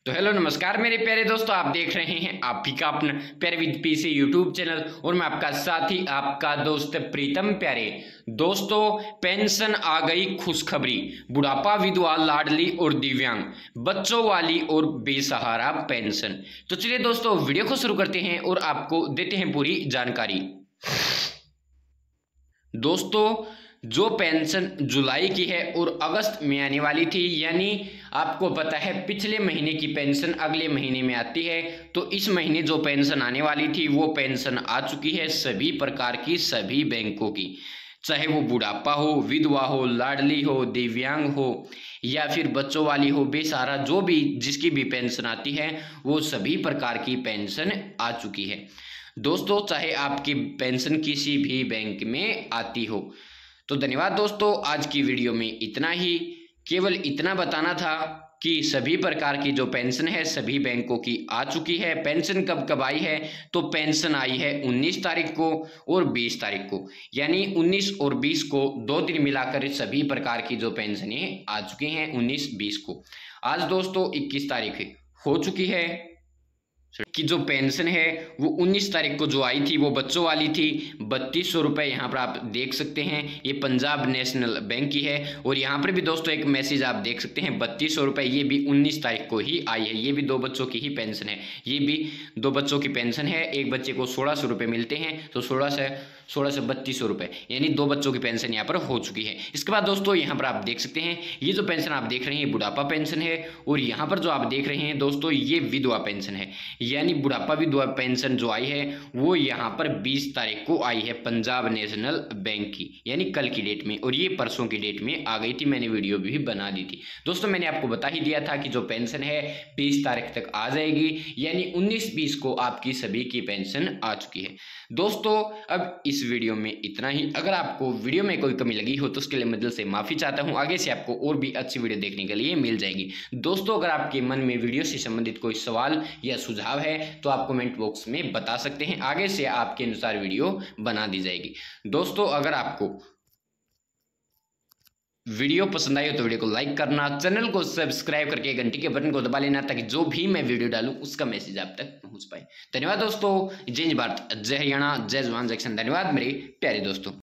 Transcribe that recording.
तो हेलो नमस्कार मेरे प्यारे दोस्तों, आप देख रहे हैं आप ही का अपना प्यारे विद पीसी यूट्यूब चैनल और मैं आपका साथी आपका दोस्त प्रीतम। प्यारे दोस्तों, पेंशन आ गई खुशखबरी, बुढ़ापा, विधवा, लाडली और दिव्यांग बच्चों वाली और बेसहारा पेंशन। तो चलिए दोस्तों वीडियो को शुरू करते हैं और आपको देते हैं पूरी जानकारी। दोस्तों, जो पेंशन जुलाई की है और अगस्त में आने वाली थी, यानी आपको पता है पिछले महीने की पेंशन अगले महीने में आती है, तो इस महीने जो पेंशन आने वाली थी वो पेंशन आ चुकी है सभी प्रकार की, सभी बैंकों की, चाहे वो बुढ़ापा हो, विधवा हो, लाडली हो, दिव्यांग हो या फिर बच्चों वाली हो, बेसहारा, जो भी जिसकी भी पेंशन आती है वो सभी प्रकार की पेंशन आ चुकी है। दोस्तों, चाहे आपकी पेंशन किसी भी बैंक में आती हो। तो धन्यवाद दोस्तों, आज की वीडियो में इतना ही, केवल इतना बताना था कि सभी प्रकार की जो पेंशन है सभी बैंकों की आ चुकी है। पेंशन कब कब आई है, तो पेंशन आई है 19 तारीख को और 20 तारीख को, यानी 19 और 20 को 2 दिन मिलाकर सभी प्रकार की जो पेंशनें आ चुकी हैं 19-20 को। आज दोस्तों 21 तारीख हो चुकी है कि जो पेंशन है वो 19 तारीख को जो आई थी वो बच्चों वाली थी, 3200 रुपये। यहाँ पर आप देख सकते हैं ये पंजाब नेशनल बैंक की है। और यहाँ पर भी दोस्तों एक मैसेज आप देख सकते हैं 3200 रुपये, ये भी 19 तारीख को ही आई है। ये भी 2 बच्चों की ही पेंशन है, ये भी 2 बच्चों की पेंशन है। एक बच्चे को 1600 रुपये मिलते हैं, तो 16 से 3200 रुपये, यानी 2 बच्चों की पेंशन यहाँ पर हो चुकी है। इसके बाद दोस्तों यहाँ पर आप देख सकते हैं ये जो पेंशन आप देख रहे हैं ये बुढ़ापा पेंशन है, और यहाँ पर जो आप देख रहे हैं दोस्तों ये विधवा पेंशन है, यानी बुढ़ापा विधवा पेंशन जो आई है वो यहाँ पर 20 तारीख को आई है पंजाब नेशनल बैंक की, यानी कल की डेट में, और ये परसों की डेट में आ गई थी। मैंने वीडियो भी बना दी थी दोस्तों, मैंने आपको बता ही दिया था कि जो पेंशन है 20 तारीख तक आ जाएगी, यानी 19-20 को आपकी सभी की पेंशन आ चुकी है। दोस्तों अब इस वीडियो में इतना ही। अगर आपको वीडियो में कोई कमी लगी हो तो उसके लिए मैं दिल से माफ़ी चाहता हूं, आगे से आपको और भी अच्छी वीडियो देखने के लिए मिल जाएगी। दोस्तों अगर आपके मन में वीडियो से संबंधित कोई सवाल या सुझाव है तो आप कमेंट बॉक्स में बता सकते हैं, आगे से आपके अनुसार वीडियो बना दी जाएगी। दोस्तों अगर आपको वीडियो पसंद आई हो तो वीडियो को लाइक करना, चैनल को सब्सक्राइब करके घंटी के बटन को दबा लेना, ताकि जो भी मैं वीडियो डालूं उसका मैसेज आप तक पहुंच पाए। धन्यवाद दोस्तों। जय हिंद भारत, जय हरियाणा, जय जवान जय किसान। धन्यवाद मेरे प्यारे दोस्तों।